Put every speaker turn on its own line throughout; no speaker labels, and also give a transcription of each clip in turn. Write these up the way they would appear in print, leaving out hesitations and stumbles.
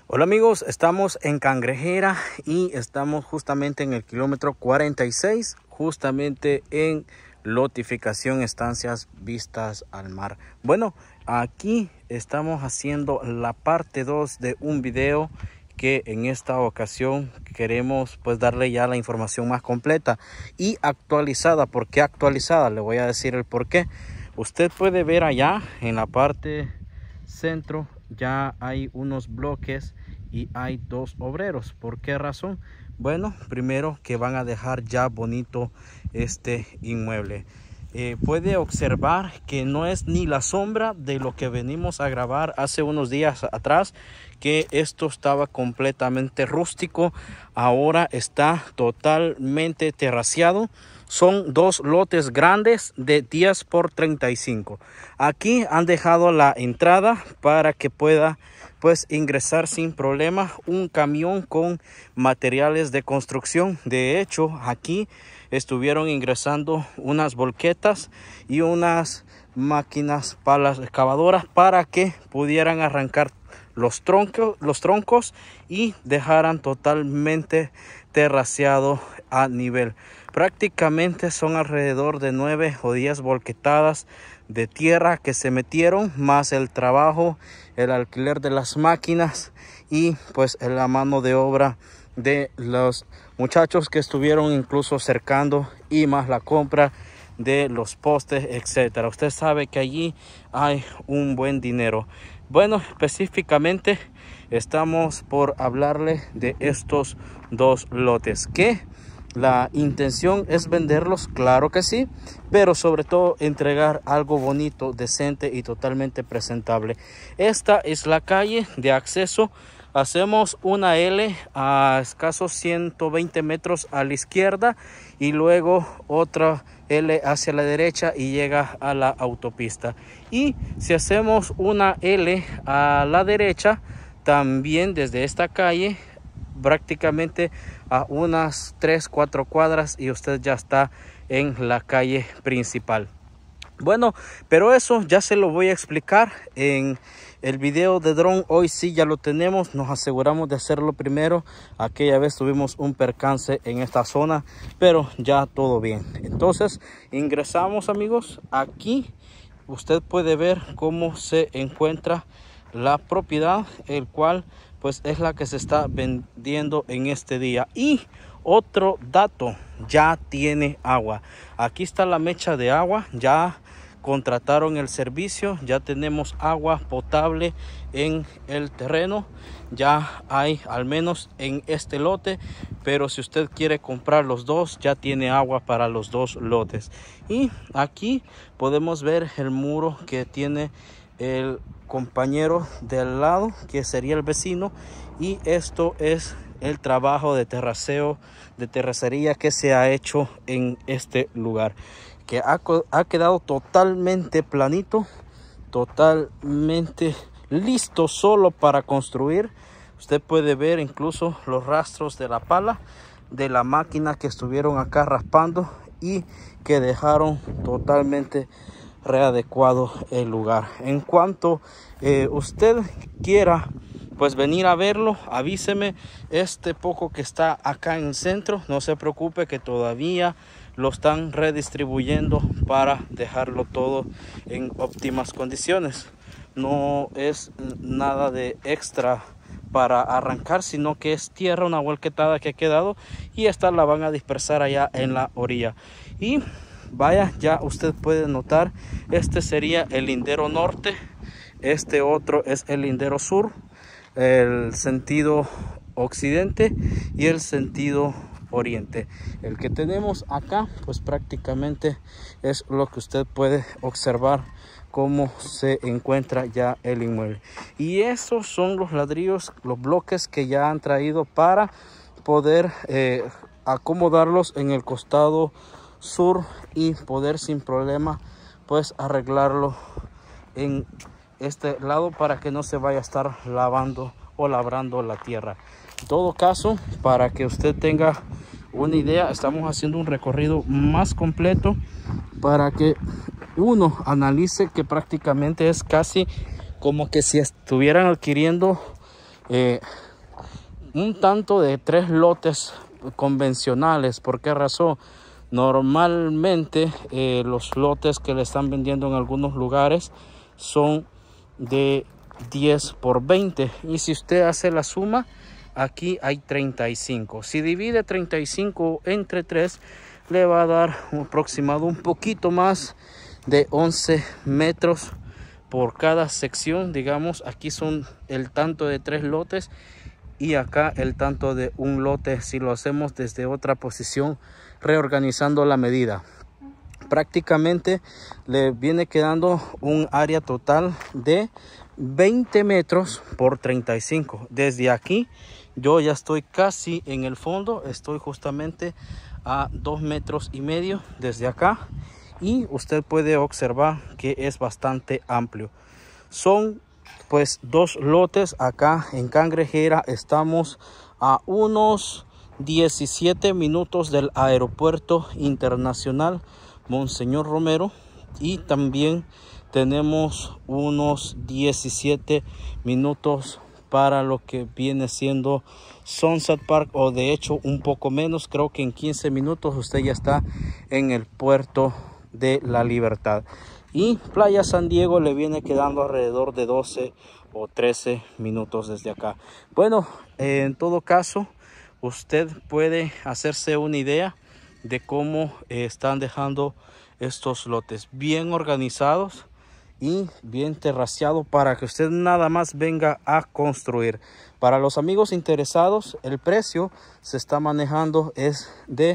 Hola amigos, estamos en Cangrejera y estamos justamente en el kilómetro 46, justamente en lotificación estancias vistas al mar. Bueno, aquí estamos haciendo la parte 2 de un video que en esta ocasión queremos pues darle ya la información más completa y actualizada. ¿Por qué actualizada? Le voy a decir el por qué. Usted puede ver allá en la parte centro ya hay unos bloques y hay dos obreros. ¿Por qué razón? Bueno, primero que van a dejar ya bonito este inmueble. Puede observar que no es ni la sombra de lo que venimos a grabar hace unos días atrás, que esto estaba completamente rústico. Ahora está totalmente terraciado. Son dos lotes grandes de 10 por 35. Aquí han dejado la entrada para que pueda pues ingresar sin problema un camión con materiales de construcción. De hecho, aquí estuvieron ingresando unas volquetas y unas máquinas palas excavadoras para que pudieran arrancar los troncos y dejaran totalmente terraciado a nivel. Prácticamente son alrededor de 9 o 10 volquetadas de tierra que se metieron, más el trabajo, el alquiler de las máquinas y pues la mano de obra de los muchachos que estuvieron incluso cercando, y más la compra de los postes, etcétera. Usted sabe que allí hay un buen dinero. Bueno, específicamente estamos por hablarle de estos dos lotes, que la intención es venderlos, claro que sí, pero sobre todo entregar algo bonito, decente y totalmente presentable. Esta es la calle de acceso. Hacemos una L a escasos 120 metros a la izquierda y luego otra L hacia la derecha y llega a la autopista. Y si hacemos una L a la derecha, también desde esta calle, prácticamente a unas 3-4 cuadras y usted ya está en la calle principal. Bueno, pero eso ya se lo voy a explicar en el video de dron. Hoy sí ya lo tenemos, nos aseguramos de hacerlo primero. Aquella vez tuvimos un percance en esta zona, pero ya todo bien. Entonces ingresamos, amigos. Aquí usted puede ver cómo se encuentra la propiedad, el cual pues es la que se está vendiendo en este día. Y otro dato, ya tiene agua. Aquí está la mecha de agua, ya contrataron el servicio, ya tenemos agua potable en el terreno, ya hay al menos en este lote, pero si usted quiere comprar los dos, ya tiene agua para los dos lotes. Y aquí podemos ver el muro que tiene el compañero del lado, que sería el vecino, y esto es el trabajo de terraceo, de terracería que se ha hecho en este lugar, que ha quedado totalmente planito, totalmente listo solo para construir. Usted puede ver incluso los rastros de la pala de la máquina que estuvieron acá raspando y que dejaron totalmente readecuado el lugar. En cuanto usted quiera pues venir a verlo, avíseme. Este poco que está acá en el centro, no se preocupe, que todavía lo están redistribuyendo para dejarlo todo en óptimas condiciones. No es nada de extra para arrancar, sino que es tierra, una volquetada que ha quedado, y esta la van a dispersar allá en la orilla. Y vaya, ya usted puede notar, este sería el lindero norte, este otro es el lindero sur, el sentido occidente y el sentido oriente. El que tenemos acá pues prácticamente es lo que usted puede observar, cómo se encuentra ya el inmueble. Y esos son los ladrillos, los bloques que ya han traído para poder acomodarlos en el costado sur y poder sin problema pues arreglarlo en este lado para que no se vaya a estar lavando o labrando la tierra. En todo caso, para que usted tenga una idea, estamos haciendo un recorrido más completo para que uno analice que prácticamente es casi como que si estuvieran adquiriendo un tanto de 3 lotes convencionales. ¿Por qué razón? Normalmente los lotes que le están vendiendo en algunos lugares son de 10 por 20, y si usted hace la suma, aquí hay 35. Si divide 35 entre 3, le va a dar un aproximado un poquito más de 11 metros por cada sección. Digamos, aquí son el tanto de 3 lotes y acá el tanto de un lote si lo hacemos desde otra posición, reorganizando la medida. Prácticamente le viene quedando un área total de 20 metros por 35. Desde aquí yo ya estoy casi en el fondo, estoy justamente a 2,5 metros desde acá, y usted puede observar que es bastante amplio. Son pues 2 lotes. Acá en Cangrejera estamos a unos 17 minutos del Aeropuerto Internacional Monseñor Romero, y también tenemos unos 17 minutos para lo que viene siendo Sunset Park, o de hecho un poco menos. Creo que en 15 minutos usted ya está en el puerto de La Libertad. Y Playa San Diego le viene quedando alrededor de 12 o 13 minutos desde acá. Bueno, en todo caso, usted puede hacerse una idea de cómo están dejando estos lotes bien organizados y bien terraceado, para que usted nada más venga a construir. Para los amigos interesados, el precio se está manejando es de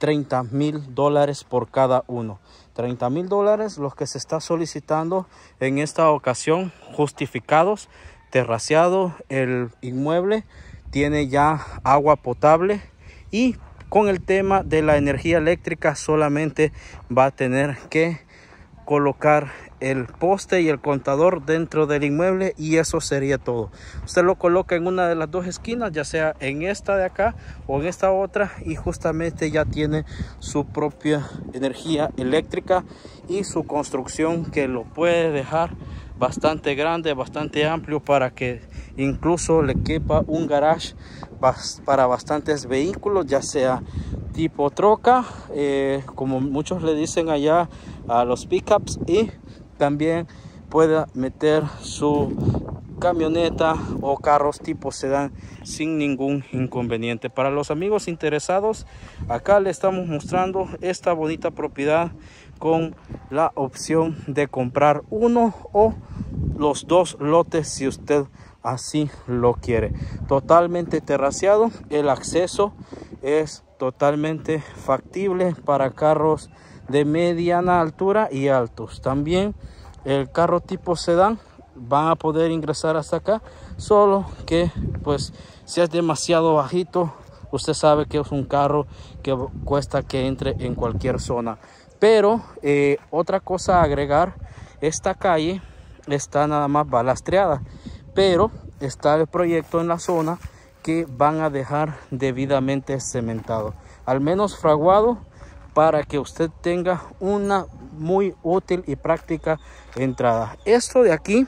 $30,000 por cada uno. $30,000 los que se está solicitando en esta ocasión, justificados, terraceado el inmueble, tiene ya agua potable, y con el tema de la energía eléctrica solamente va a tener que colocar el poste y el contador dentro del inmueble, y eso sería todo. Usted lo coloca en una de las 2 esquinas, ya sea en esta de acá o en esta otra, y justamente ya tiene su propia energía eléctrica y su construcción, que lo puede dejar bastante grande, bastante amplio, para que incluso le quepa un garage para bastantes vehículos, ya sea tipo troca, como muchos le dicen allá a los pickups, y también pueda meter su camioneta o carros tipo sedán sin ningún inconveniente. Para los amigos interesados, acá le estamos mostrando esta bonita propiedad con la opción de comprar uno o los 2 lotes si usted así lo quiere. Totalmente terraceado, el acceso es totalmente factible para carros de mediana altura y altos. También el carro tipo sedán van a poder ingresar hasta acá, solo que pues si es demasiado bajito, usted sabe que es un carro que cuesta que entre en cualquier zona. Pero otra cosa a agregar, esta calle está nada más balastreada, pero está el proyecto en la zona que van a dejar debidamente cementado, al menos fraguado, para que usted tenga una muy útil y práctica entrada. Esto de aquí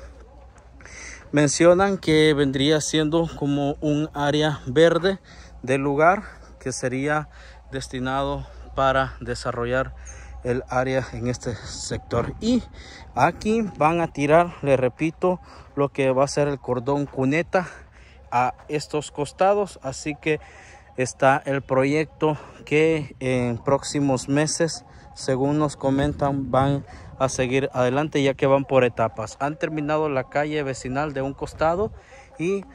mencionan que vendría siendo como un área verde del lugar, que sería destinado para desarrollar el área en este sector. Y aquí van a tirar, le repito, lo que va a ser el cordón cuneta a estos costados, así que está el proyecto que en próximos meses, según nos comentan, van a seguir adelante, ya que van por etapas. Han terminado la calle vecinal de un costado y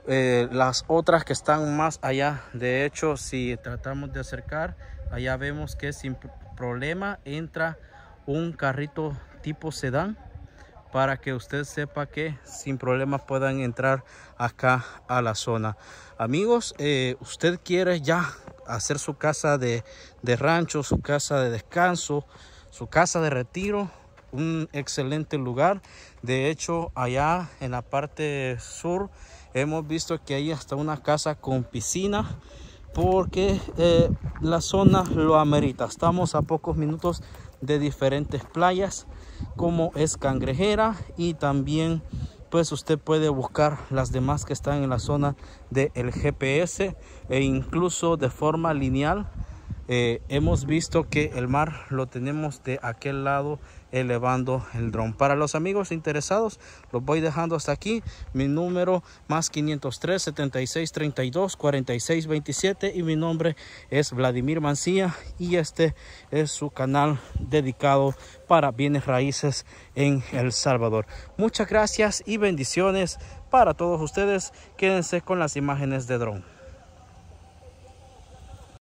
las otras que están más allá. De hecho, si tratamos de acercar, allá vemos que sin problema entra un carrito tipo sedán, para que usted sepa que sin problema puedan entrar acá a la zona. Amigos, usted quiere ya hacer su casa de rancho, su casa de descanso, su casa de retiro, un excelente lugar. De hecho, allá en la parte sur hemos visto que hay hasta una casa con piscina, porque la zona lo amerita. Estamos a pocos minutos de diferentes playas, como es Cangrejera, y también pues usted puede buscar las demás que están en la zona del GPS e incluso de forma lineal. Hemos visto que el mar lo tenemos de aquel lado elevando el dron. Para los amigos interesados, los voy dejando hasta aquí. Mi número más 503 76 32 46 27 y mi nombre es Vladimir Mancilla y este es su canal dedicado para bienes raíces en El Salvador. Muchas gracias y bendiciones para todos ustedes. Quédense con las imágenes de dron.